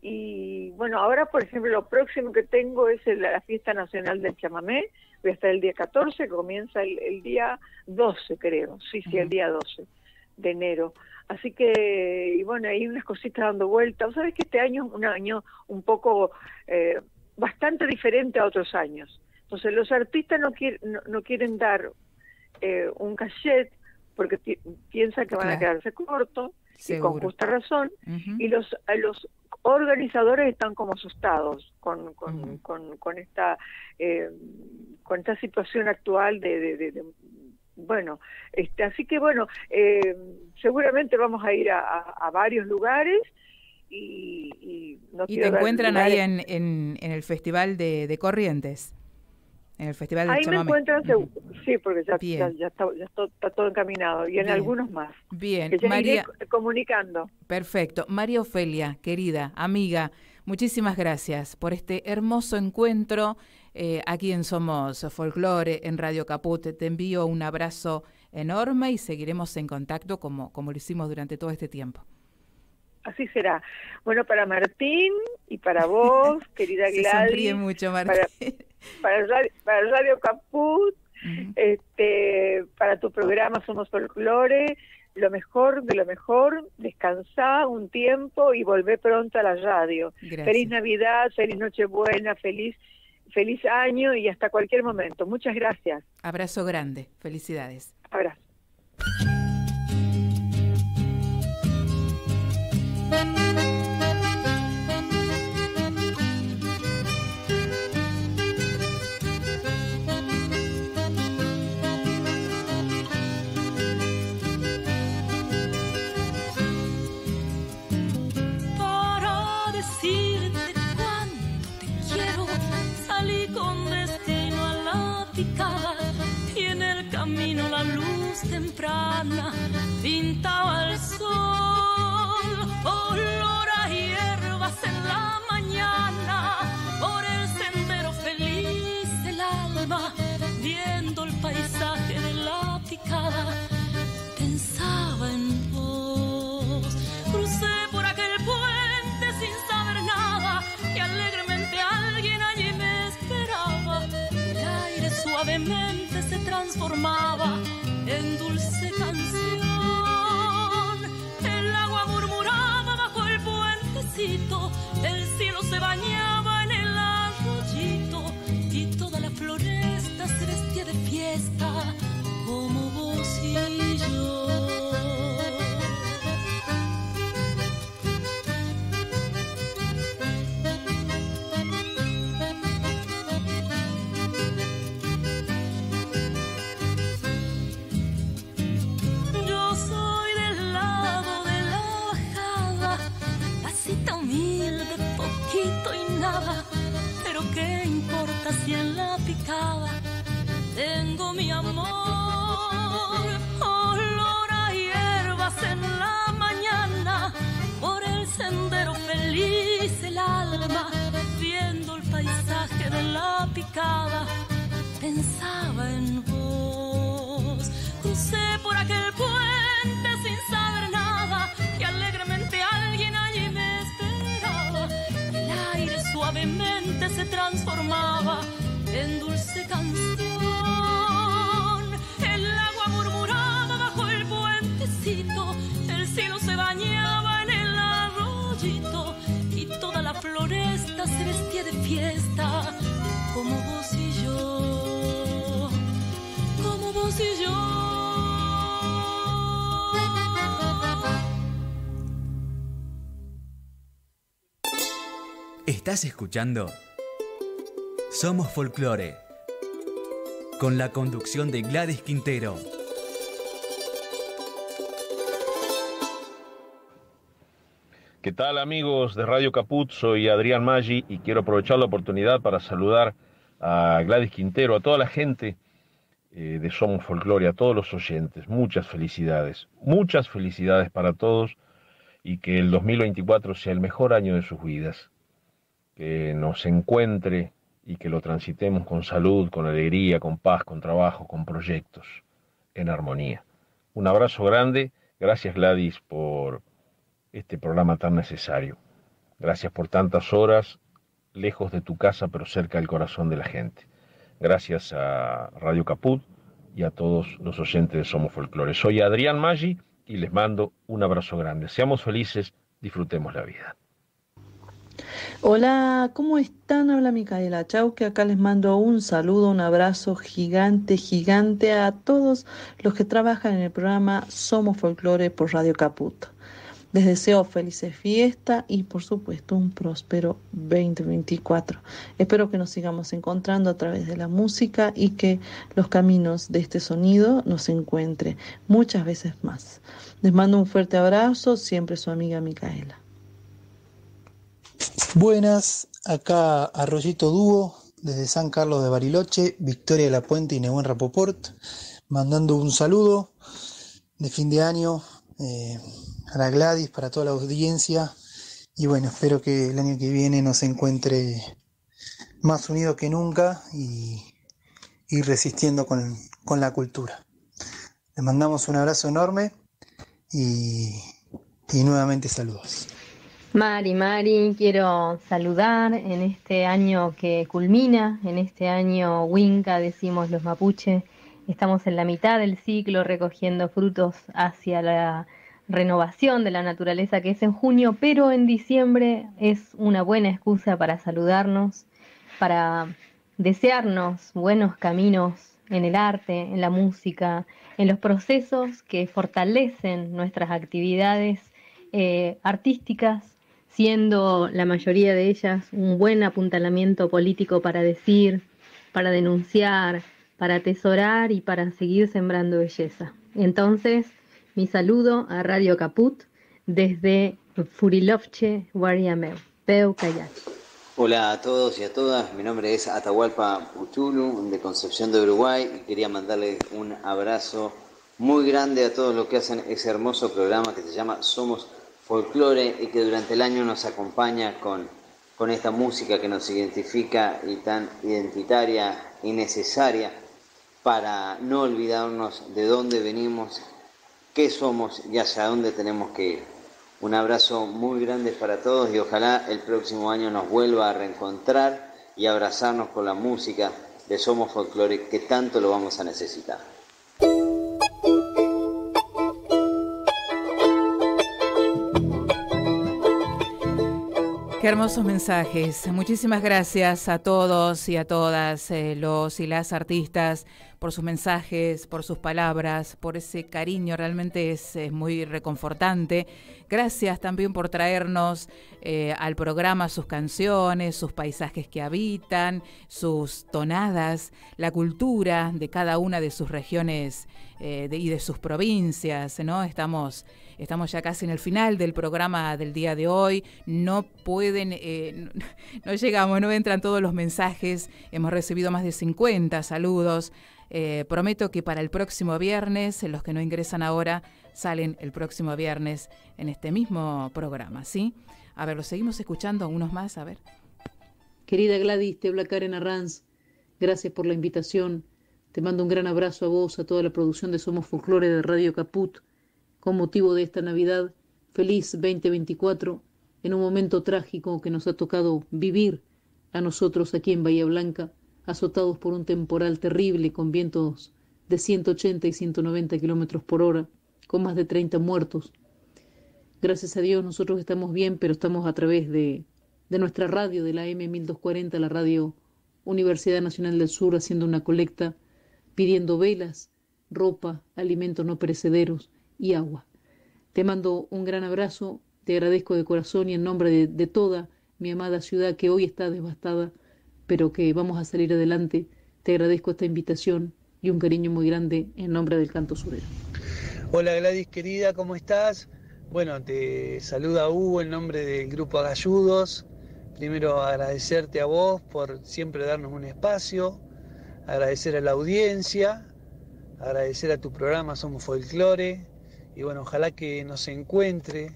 y bueno, ahora por ejemplo lo próximo que tengo es la Fiesta Nacional del Chamamé. Voy a estar el día 14, que comienza el día 12, creo. Sí, el día 12 de enero. Así que, y bueno, hay unas cositas dando vuelta. Vos sabés que este año es un año un poco bastante diferente a otros años. Entonces los artistas no quieren dar un cachet porque piensan que van a quedarse cortos, y con justa razón, y los organizadores están como asustados con esta situación actual bueno, así que bueno, seguramente vamos a ir a varios lugares, y te encuentran ahí en el Festival de Corrientes, en el Festival del Chamamé. Ahí me encuentran, sí, porque ya está todo encaminado, y en algunos más. Bien, que ya María, iré comunicando. Perfecto. María Ofelia, querida amiga, muchísimas gracias por este hermoso encuentro aquí en Somos Folclore, en Radio Caput. Te envío un abrazo enorme y seguiremos en contacto como lo hicimos durante todo este tiempo. Así será. Bueno, para Martín y para vos, querida Gladys. Se sonríe mucho, Martín. Para Radio Caput, para tu programa Somos Folclore, lo mejor de lo mejor, descansá un tiempo y volvé pronto a la radio. Gracias. Feliz Navidad, feliz Nochebuena, feliz año y hasta cualquier momento. Muchas gracias. Abrazo grande, felicidades. Abrazo. Para decirte cuánto te quiero, salí con destino a la picada y en el camino la luz temprana pintaba el sol, olor a hierbas en la mañana, por el sendero feliz el alma, viendo el paisaje de la picada, pensaba en vos, crucé por aquel puente sin saber nada y alegremente alguien allí me esperaba, el aire suavemente se transformaba en dulce canción, el agua murmuraba bajo el puentecito, el cielo se bañaba en el arroyito y toda la floresta se vestía de fiesta como vos y yo. Yo soy del lado de la bajada, casita humilde, poquito y nada, pero qué importa si en la picada tengo mi amor, olor a hierbas en la mañana, por el sendero feliz el alma, viendo el paisaje de la picada, pensaba en vos, crucé por aquel puente sin saber nada y alegremente alguien allí me esperaba, el aire suavemente se transformaba en dulce canción, el agua murmuraba bajo el puentecito, el cielo se bañaba en el arroyito y toda la floresta se vestía de fiesta como vos y yo, como vos y yo. ¿Estás escuchando? Somos Folclore, con la conducción de Gladys Quintero. ¿Qué tal, amigos de Radio Caput? Soy Adrián Maggi y quiero aprovechar la oportunidad para saludar a Gladys Quintero, a toda la gente de Somos Folclore, a todos los oyentes. Muchas felicidades para todos y que el 2024 sea el mejor año de sus vidas. Que nos encuentre y que lo transitemos con salud, con alegría, con paz, con trabajo, con proyectos, en armonía. Un abrazo grande, gracias Gladys por este programa tan necesario. Gracias por tantas horas, lejos de tu casa pero cerca del corazón de la gente. Gracias a Radio Caput y a todos los oyentes de Somos Folclore. Soy Adrián Maggi y les mando un abrazo grande. Seamos felices, disfrutemos la vida. Hola, ¿cómo están? Habla Micaela Chauque, acá les mando un saludo, un abrazo gigante, gigante a todos los que trabajan en el programa Somos Folclore por Radio Caput. Les deseo felices fiestas y por supuesto un próspero 2024. Espero que nos sigamos encontrando a través de la música y que los caminos de este sonido nos encuentren muchas veces más. Les mando un fuerte abrazo, siempre su amiga Micaela. Buenas, acá Arroyito Dúo, desde San Carlos de Bariloche, Victoria de la Puente y Nehuen Rapoport, mandando un saludo de fin de año a la Gladys, para toda la audiencia, y bueno, espero que el año que viene nos encuentre más unidos que nunca y resistiendo con la cultura. Les mandamos un abrazo enorme y nuevamente saludos. Mari, quiero saludar en este año que culmina, en este año Winca, decimos los mapuche. Estamos en la mitad del ciclo recogiendo frutos hacia la renovación de la naturaleza que es en junio, pero en diciembre es una buena excusa para saludarnos, para desearnos buenos caminos en el arte, en la música, en los procesos que fortalecen nuestras actividades artísticas, siendo la mayoría de ellas un buen apuntalamiento político para decir, para denunciar, para atesorar y para seguir sembrando belleza. Entonces, mi saludo a Radio Caput desde Furilovche, Guariameu, Peu Cayay. Hola a todos y a todas, mi nombre es Atahualpa Puchulu, de Concepción de Uruguay, y quería mandarles un abrazo muy grande a todos los que hacen ese hermoso programa que se llama Somos Folclore y que durante el año nos acompaña con esta música que nos identifica y tan identitaria y necesaria para no olvidarnos de dónde venimos, qué somos y hacia dónde tenemos que ir. Un abrazo muy grande para todos y ojalá el próximo año nos vuelva a reencontrar y abrazarnos con la música de Somos Folclore, que tanto lo vamos a necesitar. Qué hermosos mensajes. Muchísimas gracias a todos y a todas los y las artistas por sus mensajes, por sus palabras, por ese cariño. Realmente es muy reconfortante. Gracias también por traernos al programa sus canciones, sus paisajes que habitan, sus tonadas, la cultura de cada una de sus regiones y de sus provincias, ¿no? Estamos ya casi en el final del programa del día de hoy. No pueden, no llegamos, no entran todos los mensajes. Hemos recibido más de 50 saludos. Prometo que para el próximo viernes, los que no ingresan ahora, salen el próximo viernes en este mismo programa, ¿sí? A ver, lo seguimos escuchando, unos más, a ver. Querida Gladys, te habla Karen Arranz. Gracias por la invitación. Te mando un gran abrazo a vos, a toda la producción de Somos Folclore de Radio Caput. Con motivo de esta Navidad, feliz 2024, en un momento trágico que nos ha tocado vivir a nosotros aquí en Bahía Blanca, azotados por un temporal terrible con vientos de 180 y 190 kilómetros por hora, con más de 30 muertos. Gracias a Dios nosotros estamos bien, pero estamos a través de nuestra radio, de la M1240, la radio Universidad Nacional del Sur, haciendo una colecta, pidiendo velas, ropa, alimentos no perecederos y agua. Te mando un gran abrazo, te agradezco de corazón y en nombre de toda mi amada ciudad que hoy está devastada, pero que vamos a salir adelante. Te agradezco esta invitación y un cariño muy grande en nombre del Canto Surero. Hola Gladys querida, ¿cómo estás? Bueno, te saluda Hugo en nombre del Grupo Agalludos. Primero agradecerte a vos por siempre darnos un espacio, agradecer a la audiencia, agradecer a tu programa Somos Folclore y bueno, ojalá que nos encuentre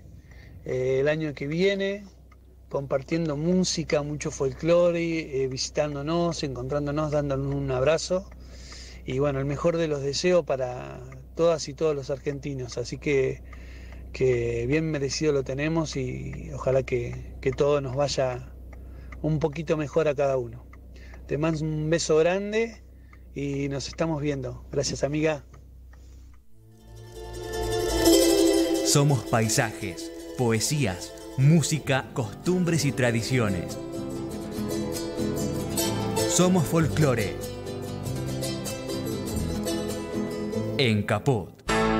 el año que viene compartiendo música, mucho folclore, visitándonos, encontrándonos, dándonos un abrazo y bueno, el mejor de los deseos para todas y todos los argentinos, así que bien merecido lo tenemos y ojalá que todo nos vaya un poquito mejor a cada uno. Te mando un beso grande y nos estamos viendo. Gracias, amiga. Somos paisajes, poesías, música, costumbres y tradiciones. Somos folclore. En Caput.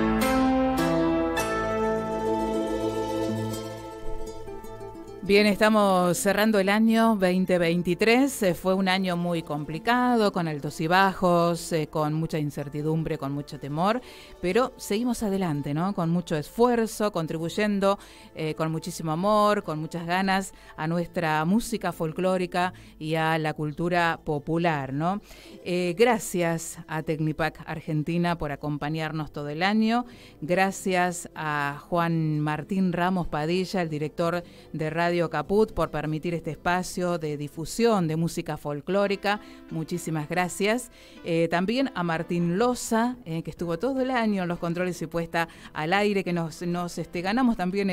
Bien, estamos cerrando el año 2023. Fue un año muy complicado, con altos y bajos, con mucha incertidumbre, con mucho temor, pero seguimos adelante, ¿no? Con mucho esfuerzo, contribuyendo con muchísimo amor, con muchas ganas a nuestra música folclórica y a la cultura popular, ¿no? Gracias a Tecnipac Argentina por acompañarnos todo el año. Gracias a Juan Martín Ramos Padilla, el director de Radio Radio Caput por permitir este espacio de difusión de música folclórica. Muchísimas gracias. También a Martín Loza, que estuvo todo el año en los controles y puesta al aire, que nos ganamos también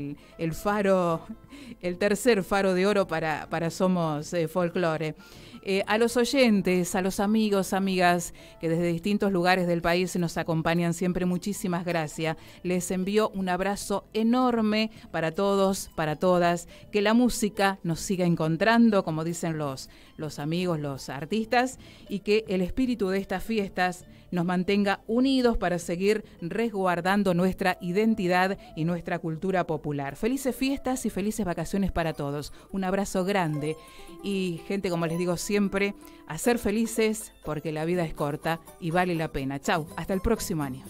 el faro, el tercer faro de oro para Somos Folclore. A los oyentes, a los amigos, amigas que desde distintos lugares del país nos acompañan siempre, muchísimas gracias. Les envío un abrazo enorme para todos, para todas, que la música nos siga encontrando, como dicen los amigos, los artistas, y que el espíritu de estas fiestas nos mantenga unidos para seguir resguardando nuestra identidad y nuestra cultura popular. Felices fiestas y felices vacaciones para todos. Un abrazo grande y, gente, como les digo siempre, a ser felices porque la vida es corta y vale la pena. Chau, hasta el próximo año.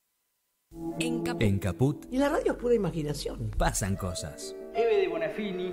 En Caput. Y la radio es pura imaginación. Pasan cosas. Eve de Bonafini